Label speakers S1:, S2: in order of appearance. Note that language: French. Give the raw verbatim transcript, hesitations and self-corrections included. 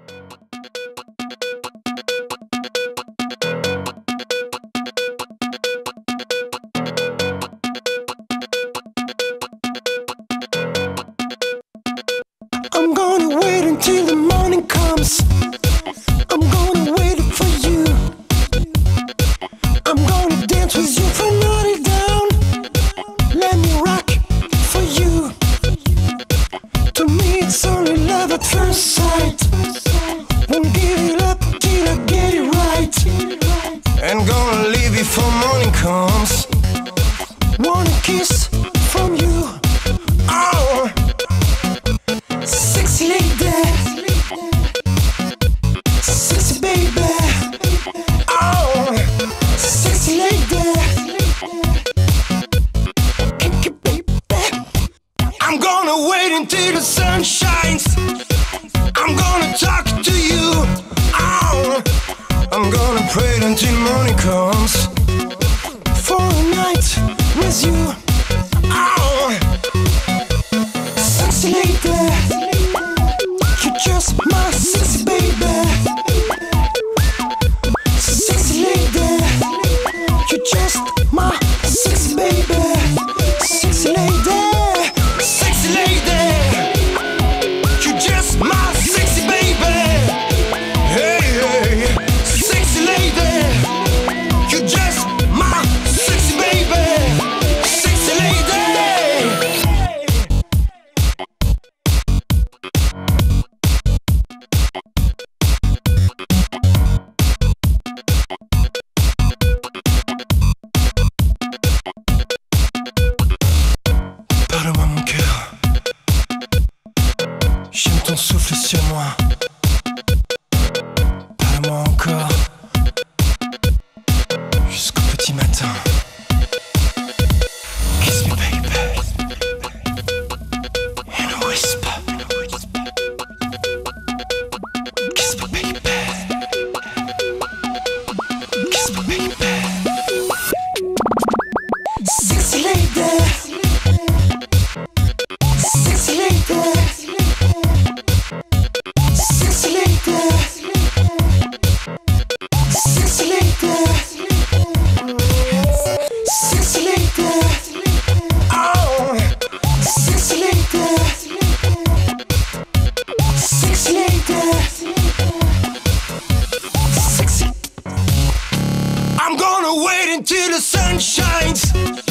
S1: I'm gonna wait until the morning comes. I'm gonna wait for you. I'm gonna dance with you from night down. Let me rock for you. To me it's only love at first sight. Won't give it up till I get it right. And gonna leave before morning comes. Want a kiss from you. Oh, sexy lady, sexy baby. Oh, sexy lady, kinky baby. I'm gonna wait until the sun shines. I'm gonna talk to you. Oh, I'm gonna pray until morning comes for a night with you. Oh, sexy lady, you're just my sexy baby. Sexy lady, you're just my sexy baby. Sexy lady, sexy lady, you're just my sexy baby. Hey, hey, sexy lady, you're just my sexy baby. Sexy lady. Parle-moi mon cœur, j'aime ton souffle sur moi. Parle-moi encore, jusqu'au petit matin. Kiss me baby, in a whisper. Kiss me baby, kiss me baby. Sexy lady, sexy lady, sexy lady, sexy lady, sexy lady. Oh, sexy lady, sexy lady, sexy. I'm gonna wait until the sun shines.